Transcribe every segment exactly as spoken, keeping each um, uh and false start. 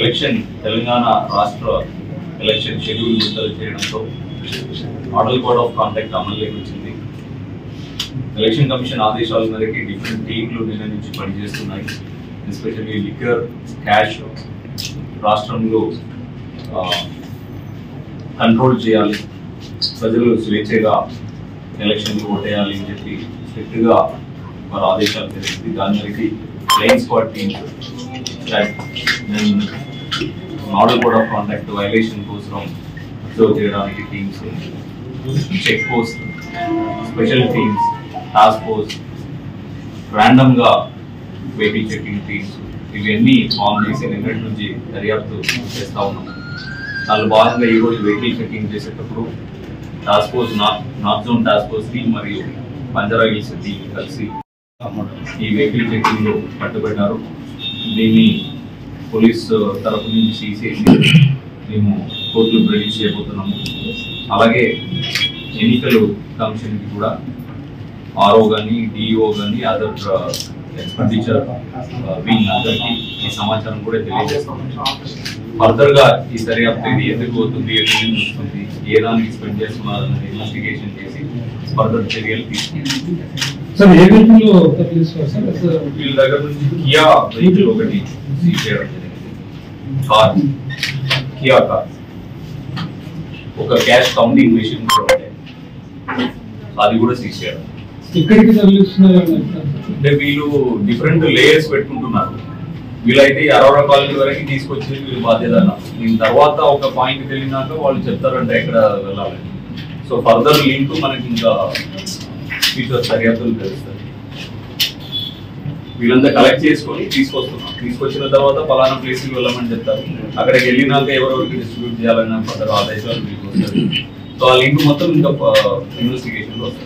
Election Telangana రాష్ట్ర election schedule విడుదల చేయడంతో మోడల్ కోడ్ ఆఫ్ కాండక్ట్ అమలులోకి వచ్చింది. ఎలక్షన్ కమిషన్ ఆదేశాల మేరకు డిఫరెంట్ టీంలు నిన్న నుంచి పనిచేస్తున్నాయి. ఎస్పెషల్లీ లిక్కర్, క్యాష్ రాష్ట్రంలో కంట్రోల్ చేయాలి, ప్రజలు స్వేచ్ఛగా ఎలక్షన్లు ఓటేయాలి అని చెప్పి స్ట్రిక్ట్గా వారు ఆదేశాలు జరిగింది. దాని మేరకు flying squad teams, model code of conduct violation కోసం అబ్జర్వ్ చేయడానికి teams, check post, special teams, task force, ర్యాండమ్గా వెహికల్ చెకింగ్ టీమ్స్ ఇవన్నీ ఫామ్ చేసి నిన్నటి నుంచి దర్యాప్తు చేస్తూ ఉన్నాం. దానిలో భాగంగా ఈరోజు వెహికల్ చెకింగ్ చేసేటప్పుడు task force north north zone task force team మరియు బంజారా హిల్స్ టీమ్ కలిసి ఈ వెహికల్ చెకింగ్ లో పట్టుబడ్డారు. దీన్ని పోలీస్ తరఫు నుంచి సీసీ మేము కోర్టులు రిలీజ్ చేయబోతున్నాము. అలాగే ఎన్నికలు కమిషన్కి కూడా ఆర్ఓ కానీ డిఈఓ కానీ అదర్ ఎక్స్పెండిచర్ వీళ్ళందరికీ ఈ సమాచారం కూడా తెలియజేస్తాము. ఫర్దర్ గా ఈ దర్యాప్తు ఇది ఎందుకు పోతుంది, ఎన్ని వస్తుంది, ఏ దానికి స్పెండ్ చేస్తున్నారు అనేది ఇన్వెస్టిగేషన్ చేసి ఫర్దర్ చర్యలు తీసుకుంటాం. వీళ్ళ దగ్గర నుంచి కియా వెహికల్ ఒకటి సీజ్ చేయడం జరిగింది, కార్, కియా కార్, ఒక క్యాష్ కౌంటింగ్ మెషిన్ కూడా ఉంటాయి, అది కూడా సీజ్ చేయడం. ఇక్కడికి తరలిస్తున్నారు అంటే వీళ్ళు డిఫరెంట్ లేయర్స్ పెట్టుకుంటున్నారు. వీళ్ళైతే అరవై కాలనీ వరకు తీసుకొచ్చి వీళ్ళు బాధ్యత అన్నారు. దీని తర్వాత ఒక పాయింట్కి వెళ్ళినాక వాళ్ళు చెప్తారంటే ఎక్కడ వెళ్ళాలని. సో ఫర్దర్ లింక్ మనకి ఇంకా ఫ్యూచర్ దర్యాప్తులు తెలుస్తుంది. వీళ్ళంతా కలెక్ట్ చేసుకొని తీసుకొస్తున్నాం. తీసుకొచ్చిన తర్వాత పలానా ప్లేస్కి వెళ్ళమని చెప్తారు. అక్కడికి వెళ్ళినాక ఎవరెవరికి డిస్ట్రిబ్యూట్ చేయాలన్న ఫర్దర్ ఆదేశాలు వీళ్ళకి వస్తుంది. సో ఆ లింక్ మొత్తం ఇంకా ఇన్వెస్టిగేషన్లో వస్తుంది.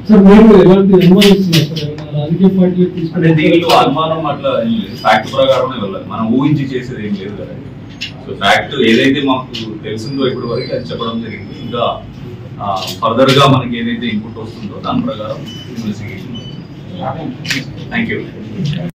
అంటే దీనిలో అనుమానం అట్లా ఏం లేదు, ఫ్యాక్ట్ ప్రకారమే వెళ్ళాలి. మనం ఊహించి చేసేది ఏం లేదు కదా. సో ఫ్యాక్ట్ ఏదైతే మాకు తెలిసిందో ఇప్పటి వరకు అది చెప్పడం జరిగింది. ఇంకా ఫర్దర్ గా మనకి ఏదైతే ఇన్పుట్ వస్తుందో దాని ప్రకారం ఇన్వెస్టిగేషన్. Thank you.